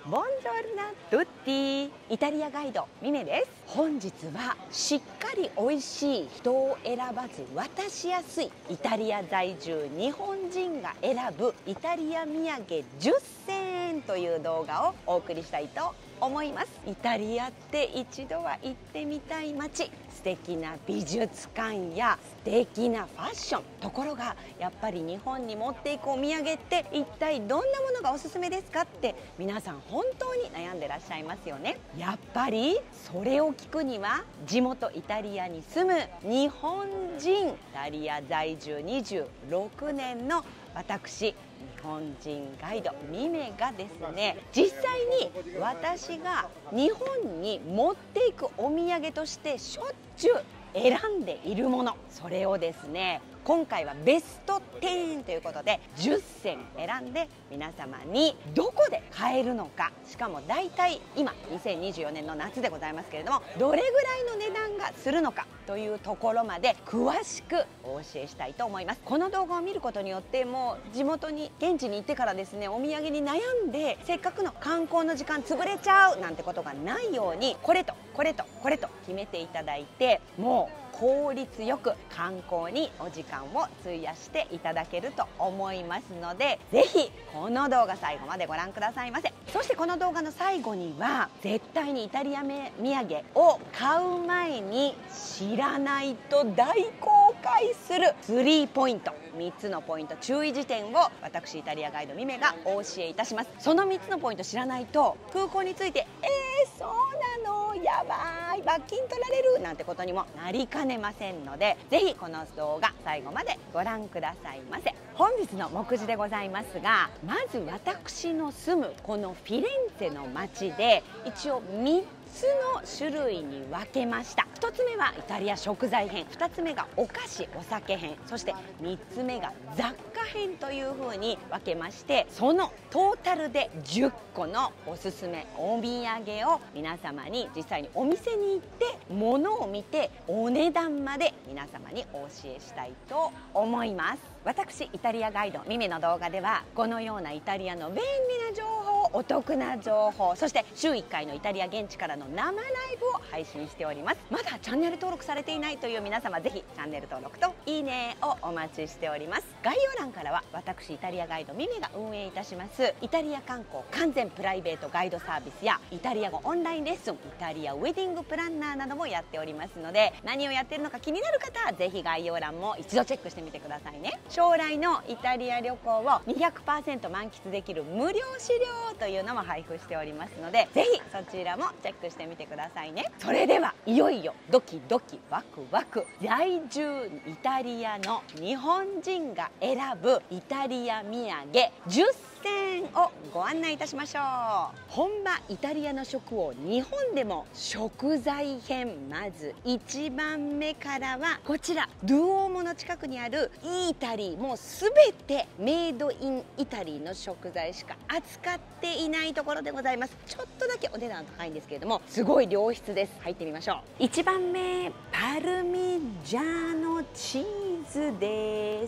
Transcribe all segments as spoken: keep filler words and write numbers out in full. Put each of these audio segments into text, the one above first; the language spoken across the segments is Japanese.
ボンジョルナトゥッティ、イタリアガイドミメです。本日はしっかり美味しい、人を選ばず渡しやすいイタリア在住日本人が選ぶイタリア土産じゅっせんという動画をお送りしたいと思います。イタリアって一度は行ってみたい街、素敵な美術館や素敵なファッション。ところがやっぱり日本に持っていくお土産って一体どんなものがおすすめですかって皆さん本当に悩んでらっしゃいますよね。やっぱりそれを聞くには地元イタリアに住む日本人、イタリア在住にじゅうろくねんの私、日本人ガイドミメがですね、実際に私が日本に持っていくお土産としてしょっちゅう選んでいるもの、それをですね今回はベストじゅうということでじゅっせん選んで皆様にどこで買えるのか、しかも大体今にせんにじゅうよねんの夏でございますけれども、どれぐらいの値段がするのかというところまで詳しくお教えしたいと思います。この動画を見ることによってもう地元に現地に行ってからですねお土産に悩んでせっかくの観光の時間潰れちゃうなんてことがないように、これとこれとこれと決めていただいて、もう効率よく観光にお時間を費やしていただけると思いますので、ぜひこの動画最後までご覧くださいませ。そしてこの動画の最後には絶対にイタリア土産を買う前に知らないと大公開するスリーポイント、みっつのポイント、注意事点を私イタリアガイドミメがお教えいたします。そのみっつのポイント知らないと空港についてえー、そうなのやばい罰金取られるなんてことにもなりかねませんので、ぜひこの動画最後までご覧くださいませ。本日の目次でございますが、まず私の住むこのフィレンツェの街で一応みっつの種類に分けました。ひとつめはイタリア食材編、ふたつめがお菓子お酒編、そしてみっつめが雑貨編というふうに分けまして、そのトータルでじゅっこのおすすめお土産を皆様に実際にお店に行って物を見てお値段まで皆様にお教えしたいと思います。私イタリアガイドミメの動画ではこのようなイタリアの便利な情報、お得な情報、そして週いっかいのイタリア現地からの生ライブを配信しております。まだチャンネル登録されていないという皆様、ぜひチャンネル登録といいねをお待ちしております。概要欄からは私イタリアガイドミメが運営いたしますイタリア観光完全プライベートガイドサービスやイタリア語オンラインレッスン、イタリアウェディングプランナーなどもやっておりますので、何をやってるのか気になる方はぜひ概要欄も一度チェックしてみてくださいね。将来のイタリア旅行を にひゃくパーセント 満喫できる無料資料というのも配布しておりますので、ぜひそちらもチェックしてみてくださいね。それではいよいよドキドキワクワク、在住イタリアの日本人が選ぶイタリア土産じゅっせんをご案内いたしましょう。本場イタリアの食を日本でも食材編、まずいちばんめからはこちらドゥオーモの近くにあるイータリー、もうすべてメイドインイタリーの食材しか扱っていないところでございます。ちょっとだけお値段高いんですけれどもすごい良質です。入ってみましょう。いちばんめ、パルミジャーノチーズです。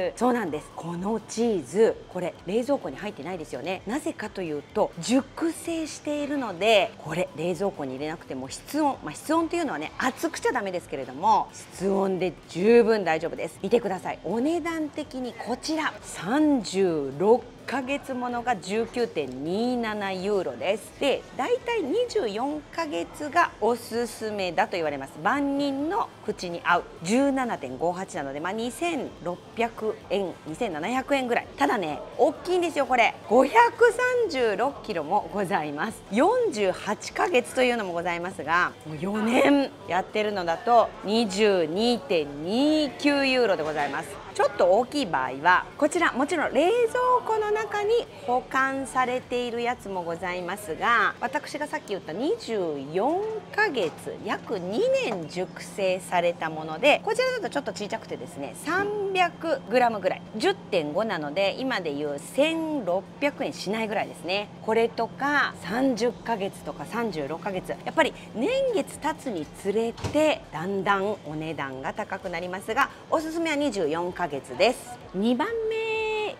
そうなんです、このチーズこれ冷蔵庫に入ってないですよね。なぜかというと熟成しているので、これ冷蔵庫に入れなくても室温、まあ、室温というのはね熱くちゃダメですけれども室温で十分大丈夫です。見てください、お値段的にこちらさんじゅうろっかげつものが じゅうきゅうてんにーななユーロです。で、だいたいにじゅうよんかげつがおすすめだと言われます。万人の口に合う じゅうななてんごはち なので、まあ、にせんろっぴゃくえんにせんななひゃくえんぐらい。ただね大きいんですよ。これごひゃくさんじゅうろっキロもございます。よんじゅうはちかげつというのもございますが、もうよねんやってるのだと にじゅうにてんにきゅうユーロでございます。ちょっと大きい場合はこちらもちろん冷蔵庫の中に保管されているやつもございますが、私がさっき言ったにじゅうよんかげつ約にねん熟成されたもので、こちらだとちょっと小さくてですね さんびゃくグラム ぐらい じゅってんご なので今でいうせんろっぴゃくえんしないぐらいですね。これとかさんじゅっかげつとかさんじゅうろっかげつ、やっぱり年月経つにつれてだんだんお値段が高くなりますが、おすすめはにじゅうよんかげつです。にばんめ、やっ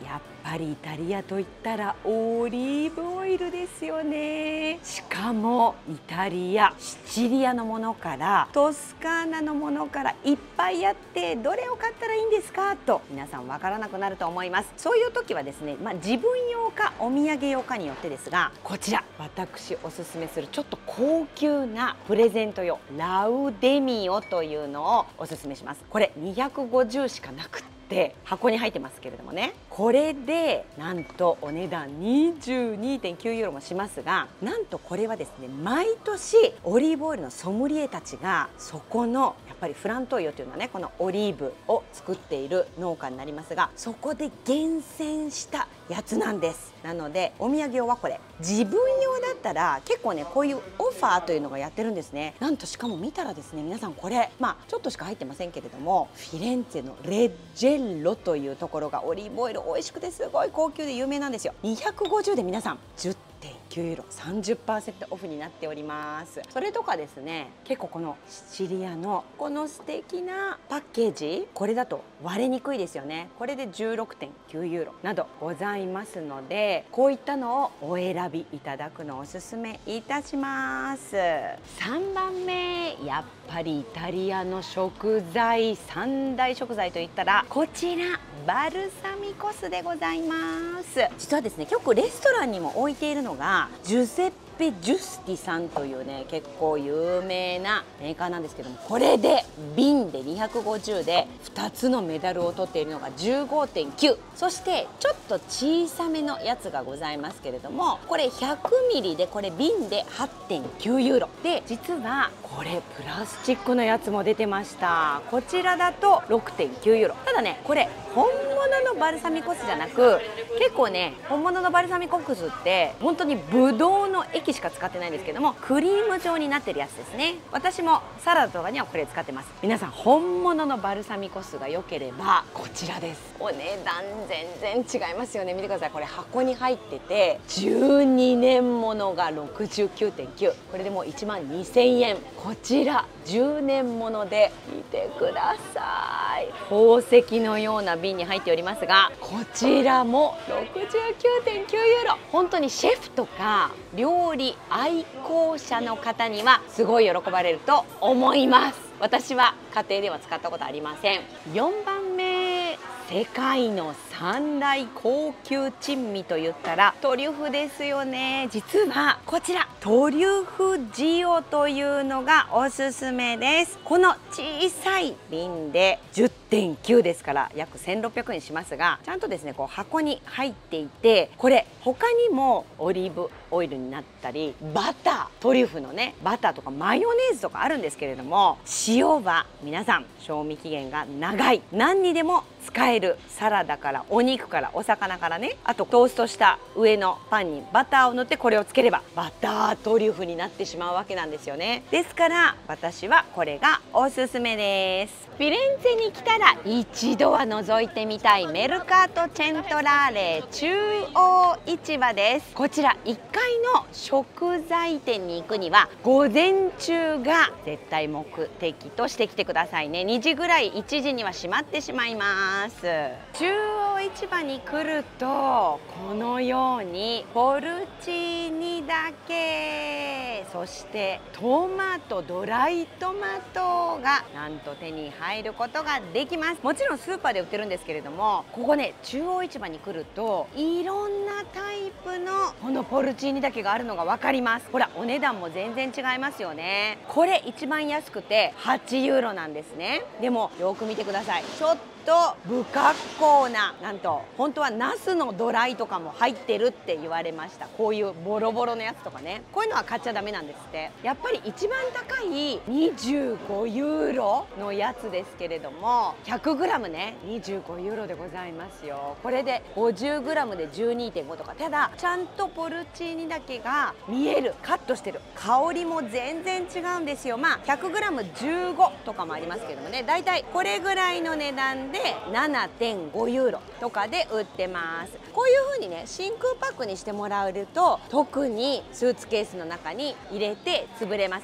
ぱりイタリアといったらオリーブオイルですよね。しかもイタリア、シチリアのものからトスカーナのものからいっぱいあって、どれを買ったらいいんですかと皆さんわからなくなると思います。そういう時はですね、まあ、自分用かお土産用かによってですが、こちら私おすすめするちょっと高級なプレゼント用ラウデミオというのをおすすめします。これにひゃくごじゅうしかなくって箱に入ってますけれどもね、これでなんとお値段 にじゅうにてんきゅうユーロもしますが、なんとこれはですね、毎年オリーブオイルのソムリエたちがそこのやっぱりフラントイヨというのはね、このオリーブを作っている農家になりますが、そこで厳選したやつなんです。なのでお土産用はこれ、自分用だったら結構ね、こういうオファーというのがやってるんですね。なんとしかも見たらですね、皆さんこれまあちょっとしか入ってませんけれども、フィレンツェのレッジェッロというところがオリーブオイル美味しくてすごい高級で有名なんですよ。にひゃくごじゅうで皆さんじゅってんきゅうユーロ、さんじゅっパーセント オフになっております。それとかですね、結構このシチリアのこの素敵なパッケージ、これだと割れにくいですよね。これで じゅうろくてんきゅうユーロなどございますので、こういったのをお選びいただくのをおすすめいたします。さんばんめ、やっぱりイタリアの食材、三大食材といったらこちらバルサミコ酢でございます。実はですね、結構レストランにも置いているのがジュゼッペ・ジュスティさんというね、結構有名なメーカーなんですけども、これで瓶でにひゃくごじゅうでふたつのメダルを取っているのが じゅうごてんきゅう、そしてちょっと小さめのやつがございますけれども、これひゃくミリでこれ瓶で はってんきゅうユーロで、実はこれプラスチックのやつも出てました。こちらだと ろくてんきゅうユーロ。ただね、これ本物のバルサミコ酢じゃなく、結構ね、本物のバルサミコ酢って本当にブドウの液しか使ってないんですけども、クリーム状になってるやつですね。私もサラダとかにはこれ使ってます。皆さん本物のバルサミコ酢が良ければこちらです。お値段全然違いますよね。見てください、これ箱に入っててじゅうにねんものが ろくじゅうきゅうてんきゅう、これでもういちまんにせんえん。こちらじゅうねんもので見てください、宝石のような瓶に入っておりますが、こちらも ろくじゅうきゅうてんきゅうユーロ。本当にシェフとか料理愛好者の方にはすごい喜ばれると思います。私は家庭では使ったことありません。よんばんめ、世界の三大高級珍味といったらトリュフですよね。実はこちらトリュフ塩というのがおすすめです。この小さい瓶で じゅってんきゅう ですから約せんろっぴゃくえんしますが、ちゃんとですねこう箱に入っていて、これ他にもオリーブオイルになったりバター、トリュフのねバターとかマヨネーズとかあるんですけれども、塩は皆さん賞味期限が長い、何にでも使える。サラダからお肉からお魚からね、あとトーストした上のパンにバターを塗ってこれをつければバタートリュフになってしまうわけなんですよね。ですから私はこれがおすすめです。フィレンツェに来たら一度は覗いてみたいメルカートチェントラーレ中央市場です。こちらいっかいの食材店に行くには午前中が絶対目的として来てくださいね。にじぐらい、いちじには閉まってしまいます。中央市場に来るとこのようにポルチーニだけ、そしてトマト、ドライトマトがなんと手に入ることができます。もちろんスーパーで売ってるんですけれども、ここね中央市場に来るといろんなタイプのこのポルチーニだけがあるのが分かります。ほらお値段も全然違いますよね。これ一番安くてはちユーロなんですね。でもよく見てください、ちょっと不格好な、なんと本当はナスのドライとかも入ってるって言われました。こういうボロボロのやつとかね、こういうのは買っちゃダメなんですって。やっぱり一番高いにじゅうごユーロのやつですけれども、 ひゃくグラム ねにじゅうごユーロでございますよ。これで ごじゅうグラム で じゅうにてんご とか、ただちゃんとポルチーニだけが見える、カットしてる、香りも全然違うんですよ。まあ ひゃくグラムじゅうご とかもありますけどもね、だいたいこれぐらいの値段で ななてんごユーロとかで売ってます。こういう風にね真空パックにしてもらえると、特にスーツケースの中に入れて潰れません。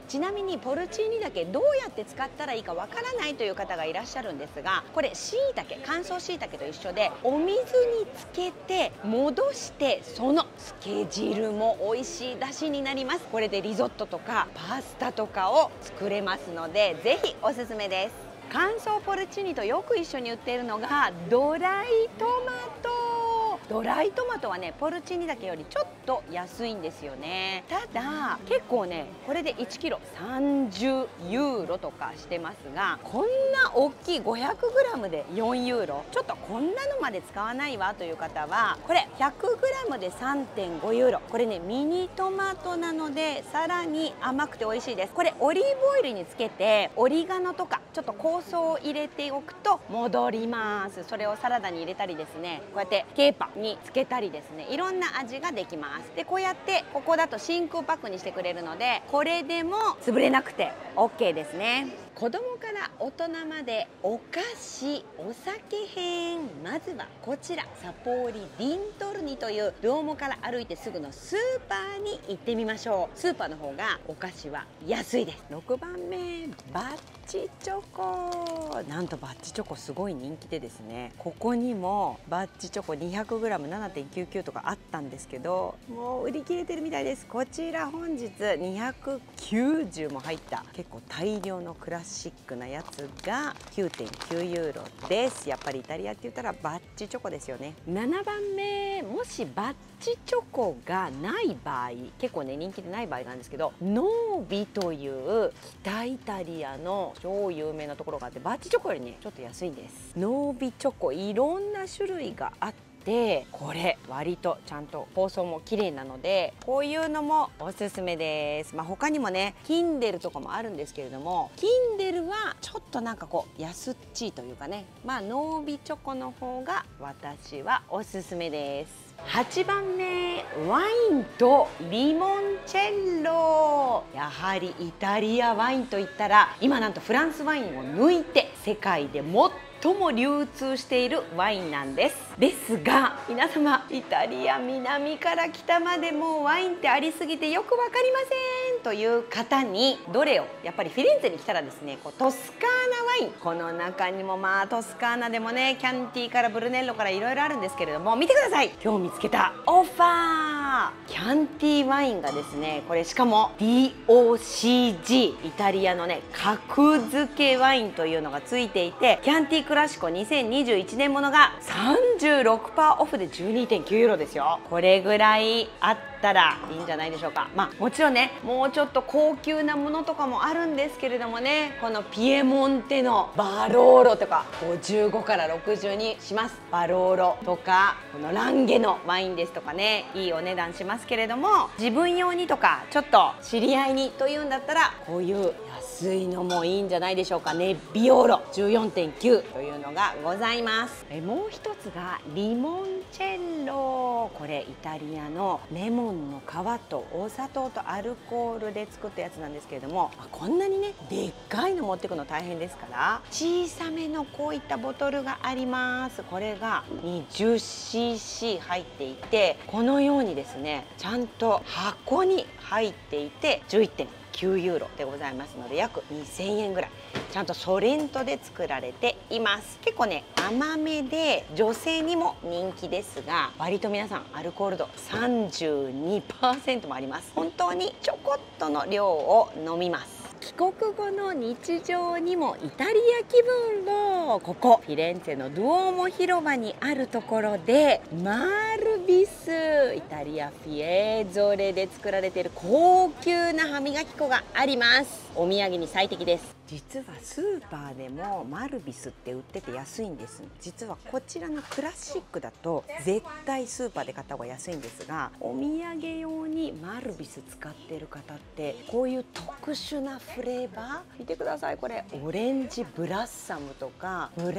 ちなみにポルチーニ茸どうやって使ったらいいかわからないという方がいらっしゃるんですが、これしいたけ、乾燥しいたけと一緒でお水につけて戻して、その漬け汁も美味しい出汁になります。これでリゾットとかパスタとかを作れますので、ぜひおすすめです。乾燥ポルチーニとよく一緒に売っているのがドライトマト。ドライトマトはね、ポルチーニだけよりちょっと安いんですよね。ただ結構ね、これでいちキロさんじゅうユーロとかしてますが、こんな大きい ごひゃくグラム でよんユーロ、ちょっとこんなのまで使わないわという方は、これ ひゃくグラム で さんてんごユーロ。これね、ミニトマトなのでさらに甘くて美味しいです。これオリーブオイルにつけてオリガノとかちょっと香草を入れておくと戻ります。それをサラダに入れたりですね、こうやってケーパにつけたりですね、いろんな味ができます。でこうやってここだと真空パックにしてくれるので、これでも潰れなくて オーケー ですね。子供から大人までお菓子、お酒編。まずはこちらサポーリ・ディントルニというドゥオモから歩いてすぐのスーパーに行ってみましょう。スーパーの方がお菓子は安いです。ろくばんめ、バッチチョコ。なんとバッチチョコすごい人気でですね、ここにもバッチチョコ にひゃくグラムななてんきゅうきゅう とかあったんですけど、もう売り切れてるみたいです。こちら本日にひゃくきゅうじゅうも入った結構大量のクラシックなやつが きゅうてんきゅうユーロです。やっぱりイタリアって言ったらバッチチョコですよね。ななばんめ、もしバッチチョコがない場合、結構ね人気でない場合なんですけど、ノービという北イタリアの超有名なところがあって、バッチチョコよりねちょっと安いんです。ノービチョコ、いろんな種類があって、でこれ割とちゃんと包装も綺麗なので、こういうのもおすすめです。まあ、他にもねキンデルとかもあるんですけれども、キンデルはちょっとなんかこう安っちいというかね、まあノービチョコの方が私はおすすめです。はちばんめ、ワインとリモンチェッロ。やはりイタリアワインといったら、今なんとフランスワインを抜いて世界で最も流通しているワインなんです。ですが皆様、イタリア南から北までもうワインってありすぎてよく分かりませんという方に、どれをやっぱりフィレンツェに来たらですね、こうトスカーナワイン、この中にもまあトスカーナでもね、キャンティーからブルネッロからいろいろあるんですけれども、見てください、今日見つけたオファーキャンティーワインがですね、これしかも ディーオーシージー イタリアのね格付けワインというのがついていて、キャンティークラシコにせんにじゅういちねんものが さんじゅうろくパーセント オフで じゅうにてんきゅうユーロですよ。これぐらいあったらいいんじゃないでしょうか。まあもちろんね、もうちょっと高級なものとかもあるんですけれどもね、このピエモンテのバローロとかごじゅうごからろくじゅうにします。バローロとかこのランゲのワインですとかね、いいお値段しますけれども、自分用にとかちょっと知り合いにというんだったら、こういう安いのもいいんじゃないでしょうか。ネッビオーロ じゅうよんてんきゅう というのがございます。えもう一つがリモンチェッロ。これイタリアのレモンの皮とお砂糖とアルコールで作ったやつなんですけれども、こんなにねでっかいの持ってくの大変ですから、小さめのこういったボトルがあります。これが にじゅっシーシー 入っていて、このようにですねちゃんと箱に入っていて じゅういってんきゅうユーロでございますので、約にせんえんぐらい、ちゃんとソレントで作られています。結構ね甘めで女性にも人気ですが、割と皆さんアルコール度 さんじゅうにパーセント もあります。本当にちょこっとの量を飲みます。帰国後の日常にもイタリア気分を、ここフィレンツェのドゥオーモ広場にあるところで、マルビス、イタリアフィエーゾレで作られている高級な歯磨き粉があります。お土産に最適です。実はスーパーでもマルビスって売ってて安いんです。実はこちらのクラシックだと絶対スーパーで買った方が安いんですが、お土産用にマルビス使ってる方ってこういう特殊なフレーバー見てください。これオレンジブラッサムとかブラッ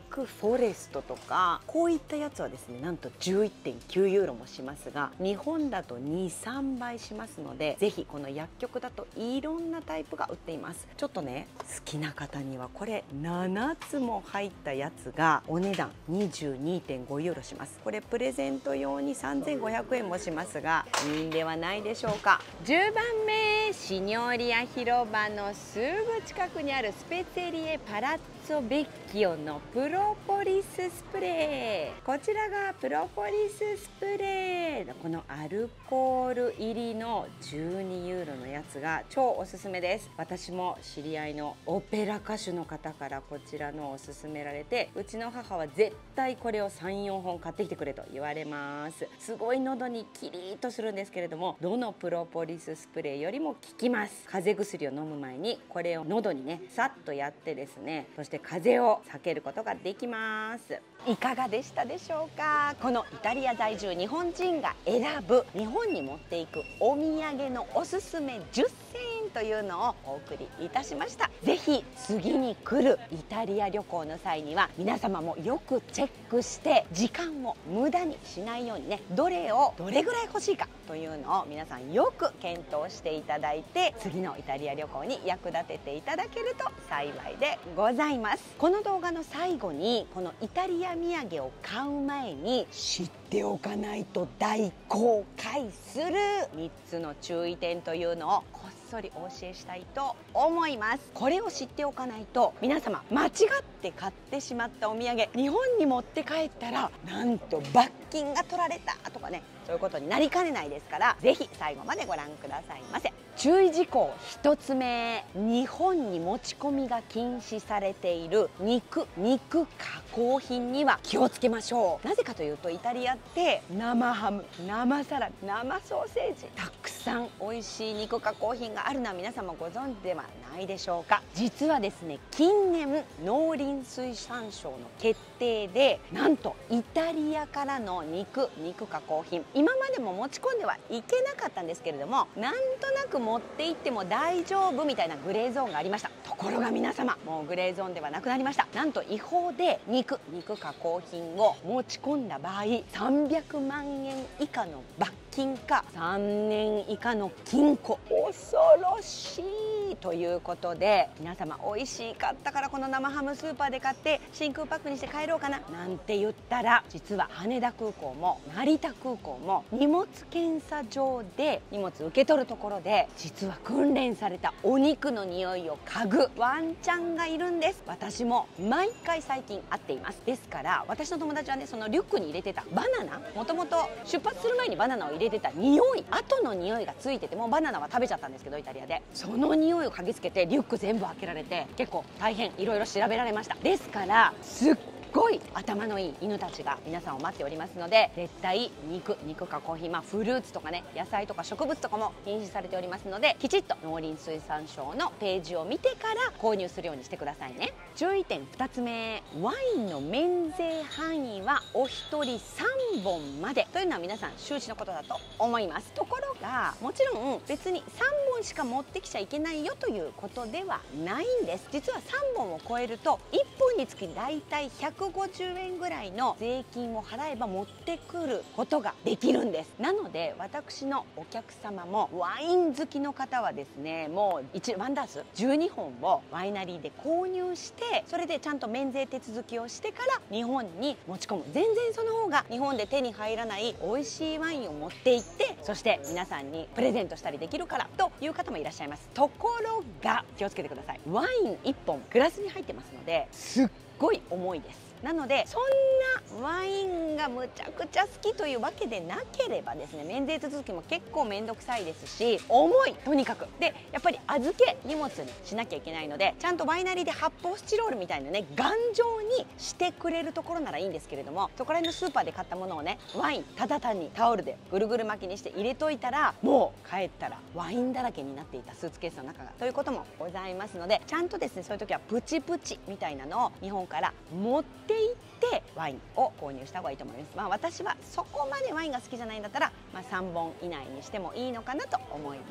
クフォレストとか、こういったやつはですねなんと じゅういってんきゅうユーロもしますが、日本だとに、さんばいしますので、ぜひこの薬局だといろんなタイプが売っています。ちょっとね好きな方にはこれななつも入ったやつがお値段 にじゅうにてんごユーロします。これプレゼント用にさんぜんごひゃくえんもしますが、いいんではないでしょうか。じゅうばんめ、シニョリア広場のすぐ近くにあるスペツェリエパラッツォベッキオのプロポリススプレー。こちらがプロポリススプレー、このアルコール入りのじゅうにユーロのやつが超おすすめです。私も知り合いのオペラ歌手の方からこちらのを勧められて、うちの母は絶対これをさん、よんほん買ってきてくれと言われます。すごい喉にキリッとするんですけれども、どのプロポリススプレーよりも効きます。風邪薬を飲む前にこれを喉にねさっとやってですね、そして風邪を避けることができます。いかがでしたでしょうか。このイタリア在住日本人が選ぶ日本に持っていくお土産のおすすめじゅっせんえんというのをお送りいたしました。ぜひ次に来るイタリア旅行の際には皆様もよくチェックして時間を無駄にしないようにね、どれをどれぐらい欲しいかというのを皆さんよく検討していただいて、次のイタリア旅行に役立てていただけると幸いでございます。この動画の最後にこのイタリア土産を買う前に知っておかないと大後悔するみっつの注意点というのをこっそりお教えしたいと思います。これを知っておかないと皆様間違って買ってしまったお土産、日本に持って帰ったらなんと罰金が取られたとかね、そういうことになりかねないですから、ぜひ最後までご覧くださいませ。注意事項ひとつめ、日本に持ち込みが禁止されている肉肉加工品には気をつけましょう。なぜかというとイタリアって生ハム、生サラダ、生ソーセージ、たくさん美味しい肉加工品があるのは皆様ご存知ではないでしょうか。実はですね、近年農林水産省の決定でなんとイタリアからの肉肉加工品、今までも持ち込んではいけなかったんですけれども、なんとなく持って行っても大丈夫みたいなグレーゾーンがありました。ところが皆様、もうグレーゾーンではなくなりました。なんと違法で肉肉加工品を持ち込んだ場合、さんびゃくまんえん以下の罰金かさんねん以下の禁錮、恐ろしいということで、皆様美味しかったからこの生ハムスーパーで買って真空パックにして帰ろうかななんて言ったら、実は羽田空港も成田空港も荷物検査場で荷物受け取るところで、実は訓練されたお肉の匂いを嗅ぐワンちゃんがいるんです。私も毎回最近会っています。ですから私の友達はね、そのリュックに入れてたバナナ、もともと出発する前にバナナを入れてた匂い、後の匂いがついてて、もうバナナは食べちゃったんですけどイタリアで、その匂いを嗅ぎつけてリュック全部開けられて、結構大変いろいろ調べられました。ですからすっすごい頭のいい犬たちが皆さんを待っておりますので、絶対肉肉加工品、まあ、フルーツとかね、野菜とか植物とかも禁止されておりますので、きちっと農林水産省のページを見てから購入するようにしてくださいね。注意点ふたつめ、ワインの免税範囲はお一人さんぼんまでというのは皆さん周知のことだと思います。ところがもちろん別にさんぼんしか持ってきちゃいけないよということではないんです。実はさんぼんを超えるといっぽんにつきだいたいひゃくごじゅうえんぐらいの税金を払えば持ってくることができるんです。なので私のお客様もワイン好きの方はですね、もういちワンダースじゅうにほんをワイナリーで購入して、それでちゃんと免税手続きをしてから日本に持ち込む。全然その方が日本で手に入らない美味しいワインを持って行って、そして皆さんにプレゼントしたりできるからという方もいらっしゃいます。ところが気をつけてください。ワインいっぽんグラスに入ってますので、すっごい重いです。なのでそんなワインがむちゃくちゃ好きというわけでなければですね、免税手続きも結構面倒くさいですし、重い、とにかくでやっぱり預け荷物にしなきゃいけないので、ちゃんとワイナリーで発泡スチロールみたいなね、頑丈にしてくれるところならいいんですけれども、そこら辺のスーパーで買ったものをね、ワインただ単にタオルでぐるぐる巻きにして入れといたら、もう帰ったらワインだらけになっていたスーツケースの中がということもございますので、ちゃんとですね、そういう時はプチプチみたいなのを日本から持ってっていってワインを購入した方がいいと思います。まあ私はそこまでワインが好きじゃないんだったら、まあ、さんぼん以内にしてもいいのかなと思います。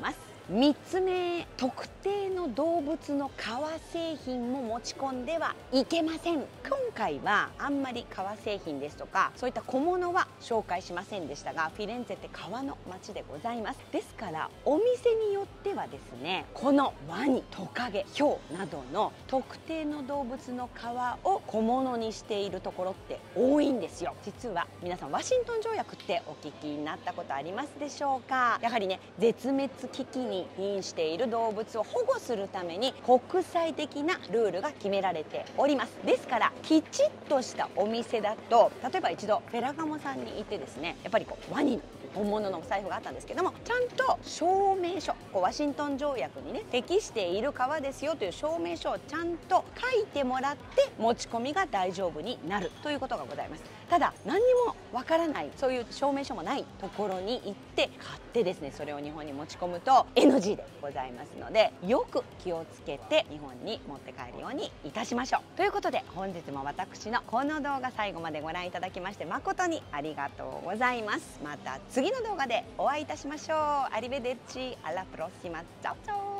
みっつめ、特定の動物の革製品も持ち込んではいけません。今回はあんまり革製品ですとかそういった小物は紹介しませんでしたが、フィレンツェって革の街でございます。ですからお店によってはですね、このワニ、トカゲ、ヒョウなどの特定の動物の皮を小物にしているところって多いんですよ。実は皆さんワシントン条約ってお聞きになったことありますでしょうか。やはりね、絶滅危機に瀕している動物を保護するために国際的なルールが決められております。ですからきちっとしたお店だと、例えば一度フェラガモさんに行ってですね、やっぱりこうワニの本物のお財布があったんですけども、ちゃんと証明書、こうワシントン条約にね適している革ですよという証明書をちゃんと書いてもらって持ち込みが大丈夫になるということがございます。ただ何にもわからない、そういう証明書もないところに行って買ってですね、それを日本に持ち込むと エヌジー でございますので、よく気をつけて日本に持って帰るようにいたしましょう。ということで本日も私のこの動画最後までご覧いただきまして誠にありがとうございます。また次の動画でお会いいたしましょう。アリベデッチ、アラプロシマ、チャオチャオ。